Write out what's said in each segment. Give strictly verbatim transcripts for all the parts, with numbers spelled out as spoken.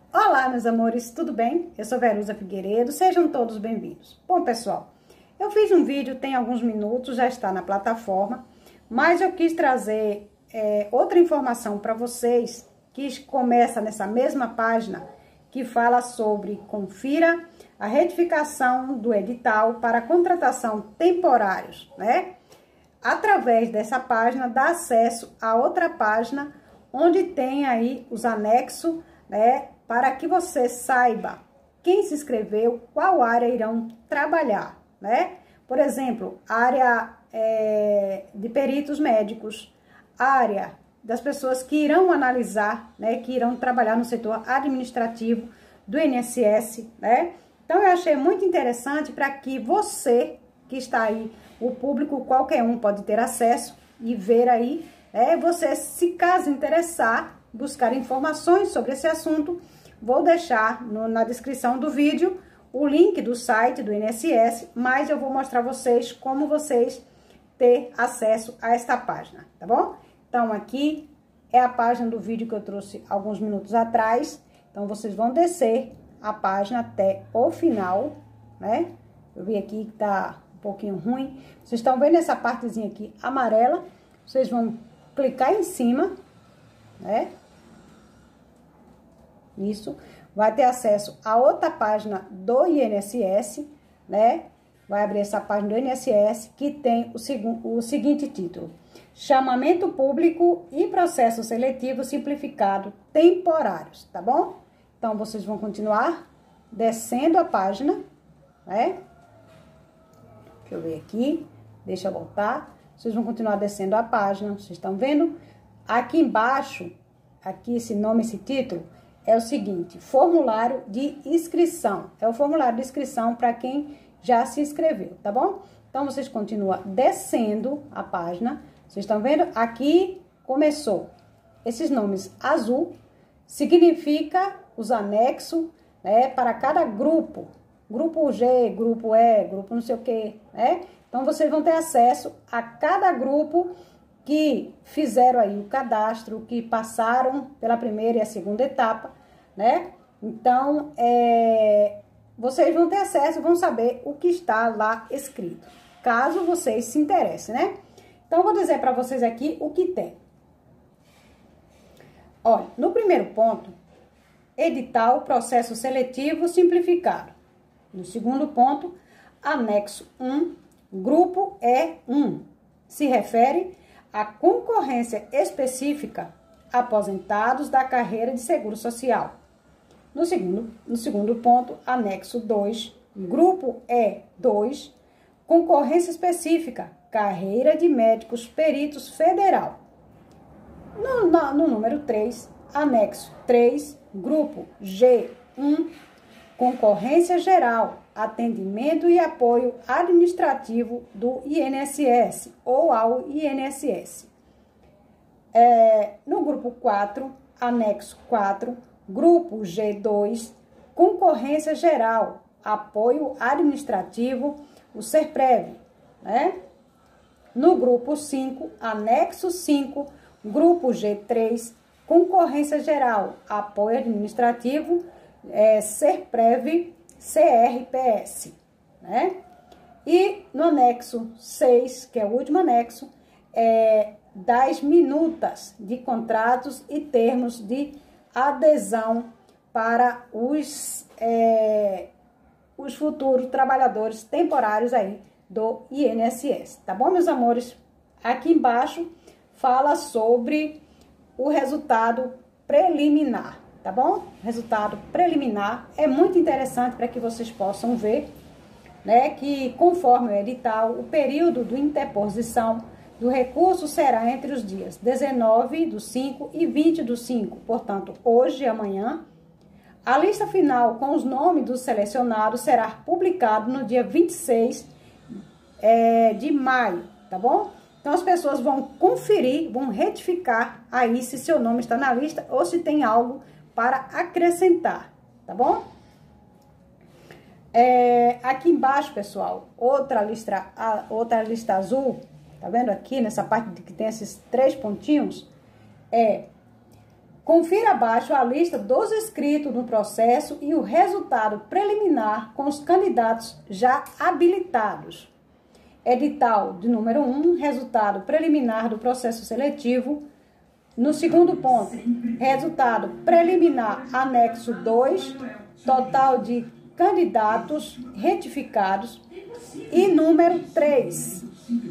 Olá, meus amores, tudo bem? Eu sou Verusa Figueiredo, sejam todos bem-vindos. Bom, pessoal, eu fiz um vídeo tem alguns minutos, já está na plataforma, mas eu quis trazer é, outra informação para vocês, que começa nessa mesma página, que fala sobre confira a retificação do edital para contratação temporários, né? Através dessa página, dá acesso a outra página, onde tem aí os anexos, né? Para que você saiba quem se inscreveu, qual área irão trabalhar, né? Por exemplo, área é, de peritos médicos, área das pessoas que irão analisar, né? Que irão trabalhar no setor administrativo do I N S S, né? Então, eu achei muito interessante para que você que está aí, o público, qualquer um pode ter acesso e ver aí, né? Você, se caso interessar, buscar informações sobre esse assunto, vou deixar no, na descrição do vídeo o link do site do I N S S, mas eu vou mostrar vocês como vocês ter acesso a esta página, tá bom? Então, aqui é a página do vídeo que eu trouxe alguns minutos atrás. Então, vocês vão descer a página até o final, né? Eu vi aqui que tá um pouquinho ruim. Vocês estão vendo essa partezinha aqui amarela? Vocês vão clicar em cima, né? Isso. Vai ter acesso a outra página do I N S S, né? Vai abrir essa página do I N S S que tem o, o seguinte título: Chamamento Público e Processo Seletivo Simplificado Temporários, tá bom? Então, vocês vão continuar descendo a página, né? Deixa eu ver aqui, deixa eu voltar. Vocês vão continuar descendo a página, vocês estão vendo? Aqui embaixo, aqui esse nome, esse título, é o seguinte: formulário de inscrição. É o formulário de inscrição para quem já se inscreveu, tá bom? Então, vocês continuam descendo a página. Vocês estão vendo? Aqui começou. Esses nomes azul significa os anexos, né, para cada grupo. Grupo G, grupo E, grupo não sei o que, né? Então, vocês vão ter acesso a cada grupo que fizeram aí o cadastro, que passaram pela primeira e a segunda etapa, né? Então, é, vocês vão ter acesso, vão saber o que está lá escrito, caso vocês se interessem, né? Então, eu vou dizer para vocês aqui o que tem. Olha, no primeiro ponto, edital processo seletivo simplificado. No segundo ponto, anexo um, grupo E um, se refere à concorrência específica aposentados da carreira de seguro social. No segundo, no segundo ponto, anexo dois, grupo E dois, concorrência específica, carreira de médicos peritos federal. No, no, no número três, anexo três, grupo G um, concorrência geral, atendimento e apoio administrativo do I N S S ou ao I N S S. É, no grupo quatro, anexo quatro, grupo G dois, concorrência geral, apoio administrativo, o SERPREV, né? No grupo cinco, anexo cinco, grupo G três, concorrência geral, apoio administrativo, é, SERPREV, C R P S, né? E no anexo seis, que é o último anexo, é das minutas de contratos e termos de adesão para os, é, os futuros trabalhadores temporários aí do I N S S, tá bom, meus amores? Aqui embaixo fala sobre o resultado preliminar, tá bom? Resultado preliminar é muito interessante para que vocês possam ver, né, que conforme o edital, o período de interposição do recurso será entre os dias dezenove do cinco e vinte do cinco, portanto, hoje e amanhã. A lista final com os nomes dos selecionados será publicado no dia vinte e seis é, de maio, tá bom? Então, as pessoas vão conferir, vão retificar aí se seu nome está na lista ou se tem algo para acrescentar, tá bom? É, aqui embaixo, pessoal, outra lista, a, outra lista azul, tá vendo aqui nessa parte de que tem esses três pontinhos? É Confira abaixo a lista dos inscritos no processo e o resultado preliminar com os candidatos já habilitados. Edital de número um, resultado preliminar do processo seletivo. No segundo ponto, resultado preliminar anexo dois, total de candidatos retificados. E número três.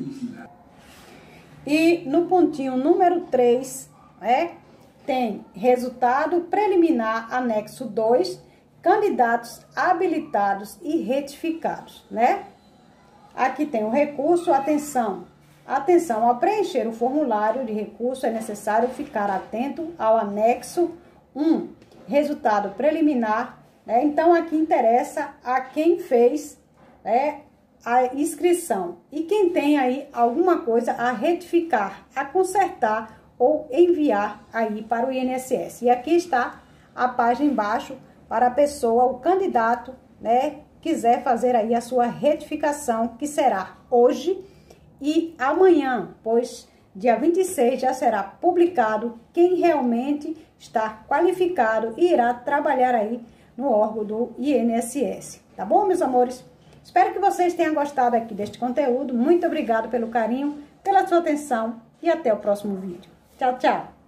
E no pontinho número três, é, tem resultado preliminar anexo dois, candidatos habilitados e retificados, né? Aqui tem o recurso, atenção. Atenção, ao preencher o formulário de recurso é necessário ficar atento ao anexo um, resultado preliminar, né? Então aqui interessa a quem fez, né, a inscrição e quem tem aí alguma coisa a retificar, a consertar ou enviar aí para o I N S S. E aqui está a página embaixo para a pessoa, o candidato, né, quiser fazer aí a sua retificação, que será hoje e amanhã, pois dia vinte e seis já será publicado quem realmente está qualificado e irá trabalhar aí no órgão do I N S S. Tá bom, meus amores? Espero que vocês tenham gostado aqui deste conteúdo. Muito obrigado pelo carinho, pela sua atenção e até o próximo vídeo. Tchau, tchau!